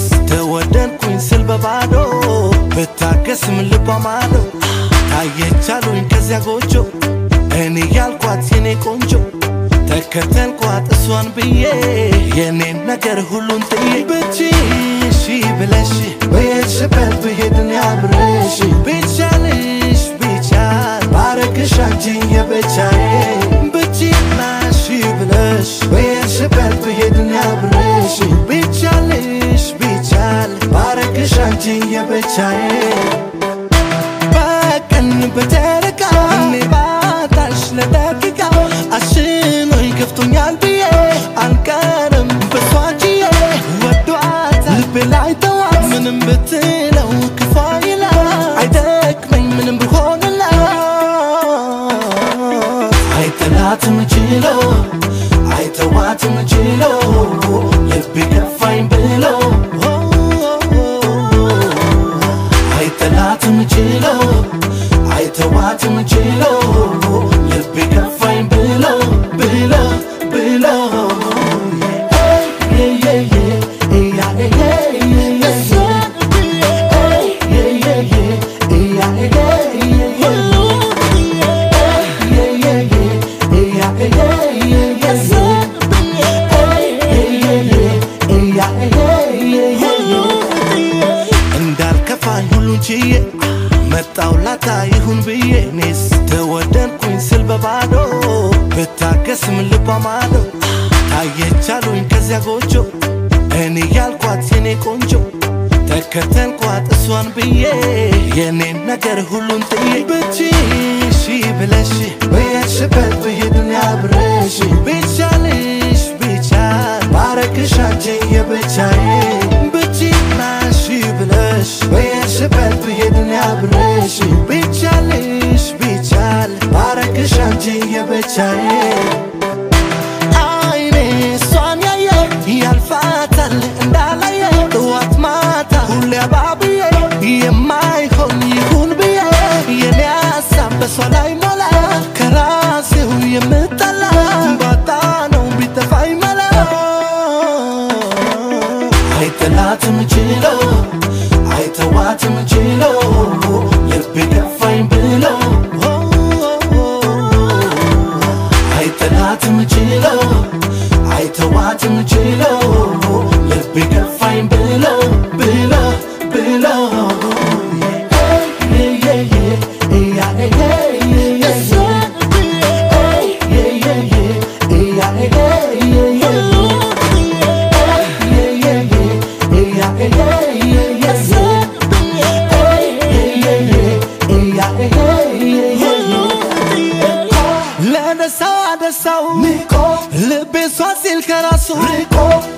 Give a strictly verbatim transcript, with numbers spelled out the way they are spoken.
ተወደድኩኝ ስል በባዶ በታገስም ልቧ ማዶ ታየቻሉኝ ከዚያ ጎጆ እኔ ያልኳት የኔ ቆንጆ ተከተልኳት እሷን ብዬ የኔን ነገር ሁሉን ጥዬ ብቻሽ ብለሽ በየሽበት ብሄድን ያብረሽ ብቻልሽ ብቻል ባረግሽ አንቺን የብቻዬ ብቻሽ ብለሽ በየሽበት ብሄድን ያብረሽ ብቻልሽ ብቻል ባረግሽ አንቺን የብቻዬ በቀን በጨረቃ እኔ ባታሽ ለደቂቃ አሽኖኝ ከፍቶኛል ብዬ አልቀርም በሷ ችዬ ወዷታል ልቤ ላይ ተዋት ምንም ብትለው ክፉ ይላል አይደክመኝ ምንም ብሆንላት አይጠላትም ችሎ አይተዋትም ችሎ ልቤ ከፋኝ ብሎ አይጠላትም ችሎ አይተዋትም ችሎ ልቤ ከፋኝ ብሎ ብሎ ብሎ እንዳልከፋኝ ሁሉን ችዬ መጣው ላታ ይሁን ብዬ እኔስ ተወደድኩኝ ስል በባዶ በታገስም ልቧ ማዶ ታየቻሉኝ ከዚያ ጎጆ እኔ ያልኳት የኔ ቆንጆ ተከተልኳት እሷን ብዬ የኔን ነገር ሁሉን ጥዬ ብቻሽ ብለሽ በየሽበት ብሄድን ያብረሽ ብቻልሽ ብቻል ባረግሽ አንቺን የብቻዬ ብቻሽ ብለሽ በየሽበት ብሄድን ያብረሽ ብቻልሽ ብቻል ባረግሽ አንቺን የብቻዬ አይኔ እሷን ያየ ያልፋታል እንዳላየ ጠዋት ማታ ሁሌ አባብዬ የማይሆን ይሁን ብዬ የኔ ሀሳብ በሷ ላይ ሞላ ከራሴው የምጠላ ባጣ ነው ቢጠፋኝ መላ አይጠላትም ችሎ አይተዋትም ችሎ ልቤ ከፋኝ ብሎ አይጠላትም ችሎ አይተዋትም ችሎ ልቤ ከፋኝ ብሎ ብሎ ብሎ ለደሳው ደሳው ልቤ ሷ ሲል ከራሱ